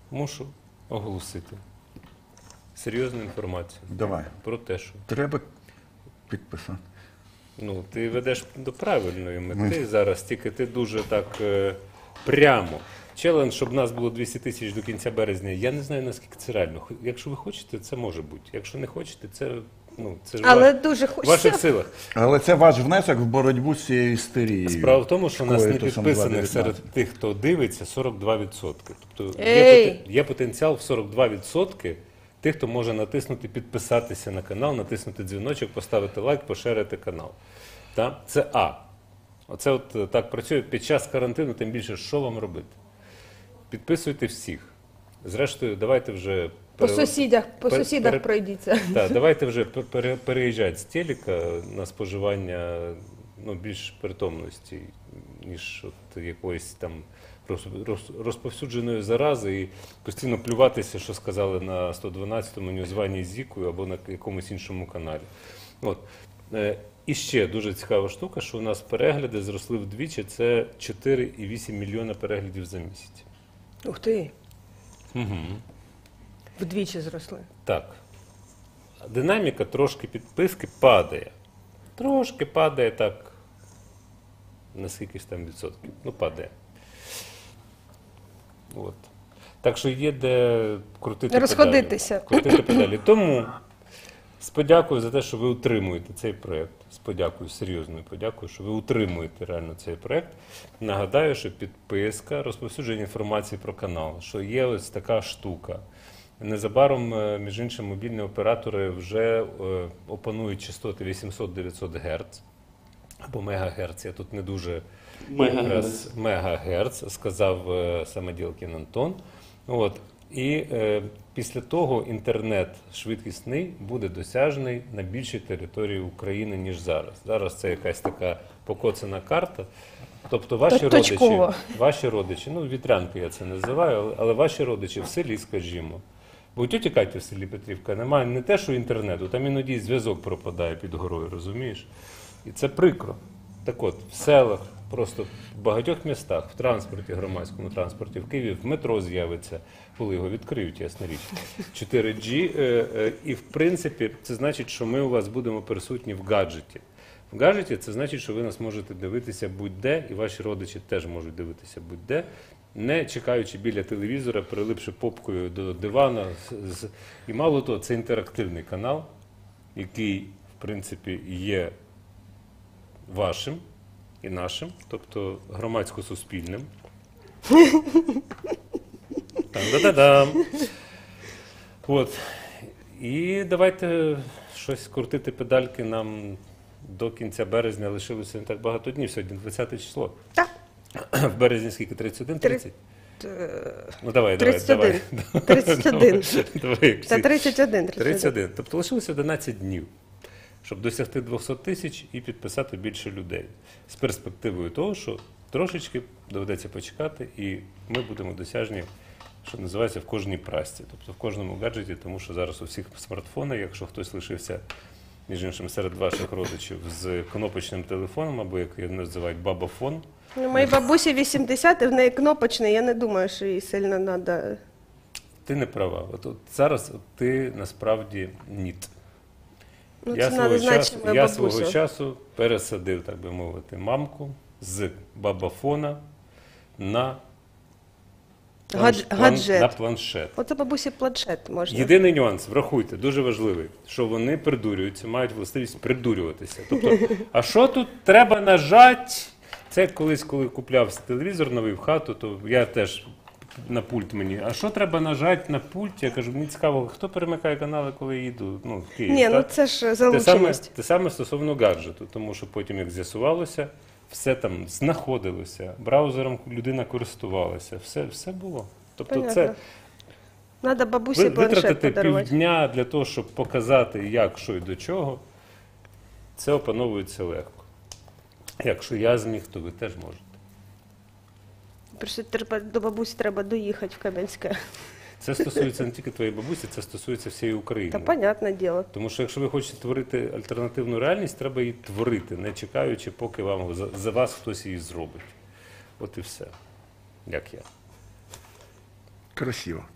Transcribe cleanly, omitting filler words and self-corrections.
мушу оголосити серйозну інформацію. Давай. Про те, що Треба підписати. ну, ти ведеш до правильної мети зараз, тільки ти дуже так прямо. Челендж, щоб нас було 200 тисяч до кінця березня, я не знаю, наскільки це реально. Якщо ви хочете, це може бути. Якщо не хочете, це, ну, це ж Але в дуже ваших хочеться. силах. Але це ваш внесок в боротьбу з цією істерією. Справа в тому, що у нас не Коїтусом підписаних 2.19. серед тих, хто дивиться, 42%. Тобто Ей! є потенціал в 42% тих, хто може натиснути підписатися на канал, натиснути дзвіночок, поставити лайк, поширити канал. Та? Це А. Оце от так працює під час карантину, тим більше, що вам робити? Підписуйте всіх. Зрештою, давайте вже... По сусідах пройдіться. Так, давайте вже переїжджати з телека на споживання ну, більш притомності, ніж от якоїсь там розповсюдженої зарази і постійно плюватися, що сказали на 112-му Ньюзвані з Зікою або на якомусь іншому каналі. От. І ще дуже цікава штука, що у нас перегляди зросли вдвічі, це 4,8 мільйона переглядів за місяць. Ух ти. Угу. Вдвічі зросли. Так. Динаміка трошки підписки падає. Трошки падає так. На скільки ж там відсотків? Ну, падає. От. Так що є де крутити Розходитися. педалі. Крутити педалі. Тому з подякою за те, що ви утримуєте цей проєкт. З подякою, серйозною подякою, що ви утримуєте реально цей проєкт. Нагадаю, що підписка, розповсюдження інформації про канал, що є ось така штука. Незабаром, між іншим, мобільні оператори вже опанують частоти 800-900 Гц або МГц. Я тут не дуже МГц, сказав самоділкін Антон. От. І після того інтернет швидкісний буде досяжний на більшій території України, ніж зараз. Зараз це якась така покоцана карта. Тобто ваші родичі, ну вітрянки я це називаю, але ваші родичі в селі, скажімо. Бо у тьоті Каті в селі Петрівка немає не те, що інтернету, там іноді зв'язок пропадає під горою, розумієш? І це прикро. Так от, в селах, просто в багатьох містах, в транспорті, громадському транспорті, в Києві, в метро з'явиться, коли його відкриють, ясна річ, 4G. І, в принципі, це значить, що ми у вас будемо присутні в гаджеті. В гаджеті це значить, що ви нас можете дивитися будь-де, і ваші родичі теж можуть дивитися будь-де, не чекаючи біля телевізора, прилипши попкою до дивана. І мало того, це інтерактивний канал, який, в принципі, є вашим і нашим, тобто громадсько-суспільним. Там-да-да-дам! От. І давайте щось крутити педальки нам до кінця березня лишилося не так багато днів. Сьогодні 20 число. Так. В березні скільки? 31? 30? Ну давай, 31. давай. 31. Давай, Та 31. 31. Тобто лишилося 11 днів, щоб досягти 200 тисяч і підписати більше людей. З перспективою того, що трошечки доведеться почекати, і ми будемо досяжні, що називається, в кожній прасці, тобто в кожному гаджеті, тому що зараз у всіх смартфонах, якщо хтось лишився, між іншим, серед ваших родичів з кнопочним телефоном, або, як його називають, бабафон. Ну, моїй бабусі 80, і в неї кнопочний, я не думаю, що їй сильно треба. Ти не права. От зараз ти насправді ніт. Ну, Я свого часу пересадив, так би мовити, мамку з бабафона на планшет. Оце бабусі планшет можна. Єдиний нюанс, врахуйте, дуже важливий, що вони придурюються, мають властивість придурюватися. Тобто, а що тут треба нажати? Це колись, коли купляв телевізор новий в хату, то я теж на пульт мені. А що треба нажати на пульт? Я кажу, мені цікаво, хто перемикає канали, коли я їду в Київ? Ні, ну це ж залученість. Те саме стосовно гаджету, тому що потім, як з'ясувалося, все там знаходилося, браузером людина користувалася, все було. Тобто це треба бабусі планшет витратити подарувати. півдня для того, щоб показати, як, що і до чого, це опановується легко. Якщо я зміг, то ви теж можете. Просто до бабусі треба доїхати в Кам'янське. Це стосується не тільки твоєї бабусі, це стосується всієї України. Та, понятне діло. Тому що якщо ви хочете творити альтернативну реальність, треба її творити, не чекаючи, поки за вас хтось її зробить. От і все. Як я. Красиво.